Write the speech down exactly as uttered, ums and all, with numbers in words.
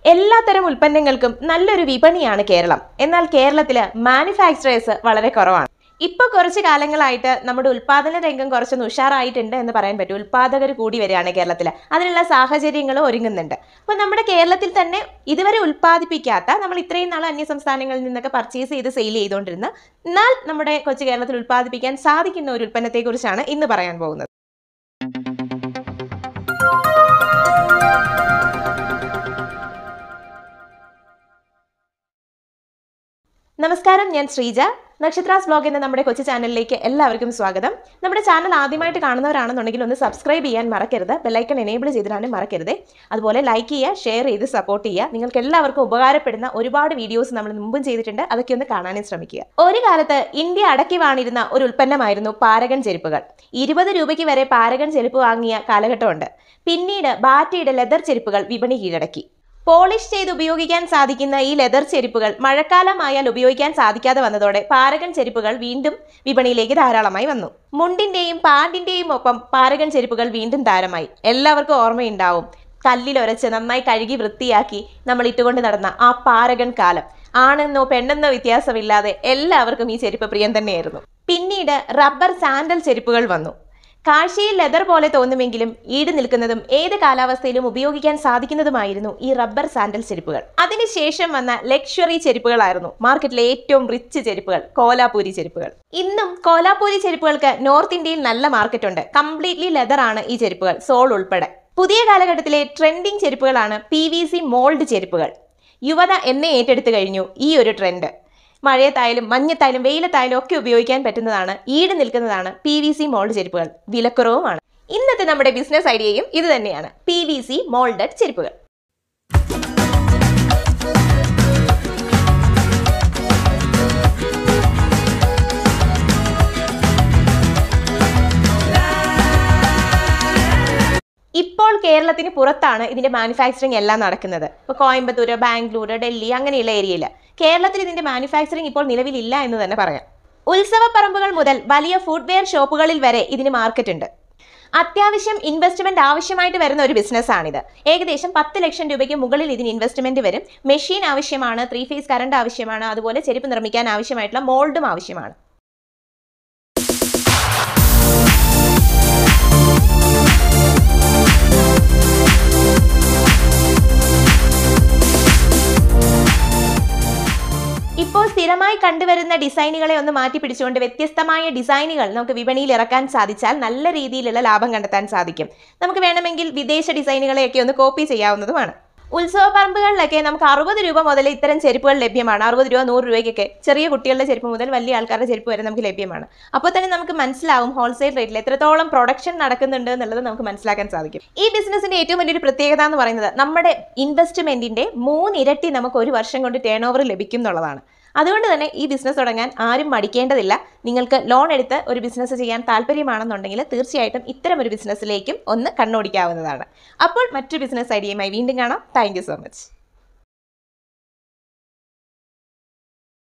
എല്ലാത്തരം ഉൽപ്പന്നങ്ങൾക്കും നല്ലൊരു വിപണിയാണ് കേരളം. എന്നാൽ കേരളത്തിലെ മാനുഫാക്ചറേഴ്സ് വളരെ കുറവാണ്. ഇപ്പോൾ കുറച്ച് കാലങ്ങളായിട്ട് നമ്മുടെ ഉൽപ്പാദന രംഗം കുറച്ചൊന്ന് ഉഷാറായിട്ടുണ്ട് എന്ന് പറയാൻ പറ്റും. ഉൽപ്പാദകർ കൂടി വരികയാണ് കേരളത്തിൽ. അതിനുള്ള സാഹചര്യങ്ങളും ഒരുങ്ങുന്നുണ്ട്. അപ്പോൾ നമ്മുടെ കേരളത്തിൽ തന്നെ ഇതുവരെ ഉൽപ്പാദിപ്പിക്കാത്ത, നമ്മൾ ഇത്രയും നാൾ അന്യ സംസ്ഥാനങ്ങളിൽ നിന്നൊക്കെ പർച്ചേസ് ചെയ്ത് സെയിൽ ചെയ്തുകൊണ്ടിരുന്ന, എന്നാൽ നമ്മുടെ കൊച്ചു കേരളത്തിൽ ഉൽപ്പാദിപ്പിക്കാൻ സാധിക്കുന്ന ഒരു ഉൽപ്പന്നത്തെക്കുറിച്ചാണ് ഇന്ന് പറയാൻ പോകുന്നത്. നമസ്കാരം, ഞാൻ ശ്രീജ. നക്ഷത്രാസ് വ്ലോഗ് എന്ന നമ്മുടെ കൊച്ചു ചാനലിലേക്ക് എല്ലാവർക്കും സ്വാഗതം. നമ്മുടെ ചാനൽ ആദ്യമായിട്ട് കാണുന്നവരാണെന്നുണ്ടെങ്കിൽ ഒന്ന് സബ്സ്ക്രൈബ് ചെയ്യാൻ മറക്കരുത്. ബെല്ലൈക്കൺ എനേബിൾ ചെയ്തിടാനും മറക്കരുത്. അതുപോലെ ലൈക്ക് ചെയ്യുക, ഷെയർ ചെയ്ത് സപ്പോർട്ട് ചെയ്യുക. നിങ്ങൾക്ക് എല്ലാവർക്കും ഉപകാരപ്പെടുന്ന ഒരുപാട് വീഡിയോസ് നമ്മൾ മുമ്പും ചെയ്തിട്ടുണ്ട്. അതൊക്കെ ഒന്ന് കാണാനും ശ്രമിക്കുക. ഒരു കാലത്ത് ഇന്ത്യ അടക്കി വാണിരുന്ന ഒരു ഉൽപ്പന്നമായിരുന്നു പാരഗൺ ചെരുപ്പുകൾ. ഇരുപത് രൂപയ്ക്ക് വരെ പാരഗൺ ചെരുപ്പ് വാങ്ങിയ കാലഘട്ടമുണ്ട്. പിന്നീട് ബാറ്റയുടെ ലെതർ ചെരുപ്പുകൾ വിപണി കീഴടക്കി. പോളിഷ് ചെയ്ത് ഉപയോഗിക്കാൻ സാധിക്കുന്ന ഈ ലെതർ ചെരുപ്പുകൾ മഴക്കാലമായാൽ ഉപയോഗിക്കാൻ സാധിക്കാതെ വന്നതോടെ പാരഗൺ ചെരുപ്പുകൾ വീണ്ടും വിപണിയിലേക്ക് ധാരാളമായി വന്നു. മുണ്ടിന്റെയും പാന്റിന്റെയും ഒപ്പം പാരഗൺ ചെരുപ്പുകൾ വീണ്ടും താരമായി. എല്ലാവർക്കും ഓർമ്മയുണ്ടാവും, കല്ലിലൊരച്ച് നന്നായി കഴുകി വൃത്തിയാക്കി നമ്മൾ ഇട്ടുകൊണ്ട് നടന്ന ആ പാരഗൺ കാലം. ആണെന്നോ പെണ്ണെന്നോ വ്യത്യാസമില്ലാതെ എല്ലാവർക്കും ഈ ചെരുപ്പ് പ്രിയം തന്നെയായിരുന്നു. പിന്നീട് റബ്ബർ സാൻഡൽ ചെരുപ്പുകൾ വന്നു. കാഴ്ചയിൽ ലെതർ പോലെ തോന്നുമെങ്കിലും ഈട് നിൽക്കുന്നതും ഏത് കാലാവസ്ഥയിലും ഉപയോഗിക്കാൻ സാധിക്കുന്നതുമായിരുന്നു ഈ റബ്ബർ സാൻഡൽ ചെരുപ്പുകൾ. അതിനുശേഷം വന്ന ലക്ഷറി ചെരുപ്പുകളായിരുന്നു മാർക്കറ്റിലെ ഏറ്റവും റിച്ച് ചെരുപ്പുകൾ, കോലാപൂരി ചെരുപ്പുകൾ. ഇന്നും കോലാപൂരി ചെരുപ്പുകൾക്ക് നോർത്ത് ഇന്ത്യയിൽ നല്ല മാർക്കറ്റ് ഉണ്ട്. കംപ്ലീറ്റ്ലി ലെതർ ആണ് ഈ ചെരുപ്പുകൾ, സോൾ ഉൾപ്പെടെ. പുതിയ കാലഘട്ടത്തിലെ ട്രെൻഡിങ് ചെരുപ്പുകളാണ് പി വി സി മോൾഡ് ചെരുപ്പുകൾ. യുവത എന്നെ ഏറ്റെടുത്തു കഴിഞ്ഞു ഈ ഒരു ട്രെൻഡ്. മഴയത്തായാലും മഞ്ഞത്തായാലും വെയിലത്തായാലും ഒക്കെ ഉപയോഗിക്കാൻ പറ്റുന്നതാണ്, ഈട് നിൽക്കുന്നതാണ് പി വി സി മോൾഡ് ചെരുപ്പുകൾ. വിലക്കുറവുമാണ്. ഇന്നത്തെ നമ്മുടെ ബിസിനസ് ഐഡിയയും ഇത് തന്നെയാണ്, പി വി സി മോൾഡഡ് ചെരുപ്പുകൾ. ഇപ്പോൾ കേരളത്തിന് പുറത്താണ് ഇതിന്റെ മാനുഫാക്ചറിങ് എല്ലാം നടക്കുന്നത്. ഇപ്പോൾ കോയമ്പത്തൂർ, ബാംഗ്ലൂർ, ഡൽഹി അങ്ങനെയുള്ള ഏരിയയിൽ. കേരളത്തിൽ ഇതിന്റെ മാനുഫാക്ചറിങ് ഇപ്പോൾ നിലവിലില്ല എന്ന് തന്നെ പറയാം. ഉത്സവപ്പറമ്പുകൾ മുതൽ വലിയ ഫുഡ്വെയർ ഷോപ്പുകളിൽ വരെ ഇതിന് മാർക്കറ്റ് ഉണ്ട്. അത്യാവശ്യം ഇൻവെസ്റ്റ്മെന്റ് ആവശ്യമായിട്ട് വരുന്ന ഒരു ബിസിനസ്സാണിത്. ഏകദേശം പത്ത് ലക്ഷം രൂപയ്ക്ക് മുകളിൽ ഇതിന് ഇൻവെസ്റ്റ്മെന്റ് വരും. മെഷീൻ ആവശ്യമാണ്, ത്രീ ഫേസ് കറണ്ട് ആവശ്യമാണ്, അതുപോലെ ചെരുപ്പ് നിർമ്മിക്കാൻ ആവശ്യമായിട്ടുള്ള മോൾഡും ആവശ്യമാണ്. ഇപ്പോൾ സ്ഥിരമായി കണ്ടുവരുന്ന ഡിസൈനുകളെ ഒന്ന് മാറ്റി പിടിച്ചുകൊണ്ട് വ്യത്യസ്തമായ ഡിസൈനുകൾ നമുക്ക് വിപണിയിൽ ഇറക്കാൻ സാധിച്ചാൽ നല്ല രീതിയിലുള്ള ലാഭം കണ്ടെത്താൻ സാധിക്കും. നമുക്ക് വേണമെങ്കിൽ വിദേശ ഡിസൈനുകളെയൊക്കെ ഒന്ന് കോപ്പി ചെയ്യാവുന്നതുമാണ്. ഉത്സവപ്പറമ്പുകളിലൊക്കെ നമുക്ക് അറുപത് രൂപ മുതൽ ഇത്തരം ചെരുപ്പുകൾ ലഭ്യമാണ്. അറുപത് രൂപ നൂറ് രൂപയ്ക്കൊക്കെ ചെറിയ കുട്ടികളുടെ ചെരുപ്പ് മുതൽ വലിയ ആൾക്കാരുടെ ചെരുപ്പ് വരെ നമുക്ക് ലഭ്യമാണ്. അപ്പോൾ തന്നെ നമുക്ക് മനസ്സിലാവും ഹോൾസെയിൽ റേറ്റിൽ എത്രത്തോളം പ്രൊഡക്ഷൻ നടക്കുന്നുണ്ട് എന്നുള്ളത് നമുക്ക് മനസ്സിലാക്കാൻ സാധിക്കും. ഈ ബിസിനസിന്റെ ഏറ്റവും വലിയൊരു പ്രത്യേകത എന്ന് പറയുന്നത് നമ്മുടെ ഇൻവെസ്റ്റ്മെന്റിന്റെ മൂന്നിരട്ടി നമുക്ക് ഒരു വർഷം കൊണ്ട് ടേൺ ഓവർ ലഭിക്കും എന്നുള്ളതാണ്. അതുകൊണ്ട് തന്നെ ഈ ബിസിനസ് തുടങ്ങാൻ ആരും മടിക്കേണ്ടതില്ല. നിങ്ങൾക്ക് ലോൺ എടുത്ത് ഒരു ബിസിനസ് ചെയ്യാൻ താല്പര്യമാണെന്നുണ്ടെങ്കിൽ തീർച്ചയായിട്ടും ഇത്തരം ഒരു ബിസിനസ്സിലേക്കും ഒന്ന് കണ്ണോടിക്കാവുന്നതാണ്. അപ്പോൾ മറ്റൊരു ബിസിനസ് ഐഡിയയുമായി വീണ്ടും കാണാം. Thank you so much.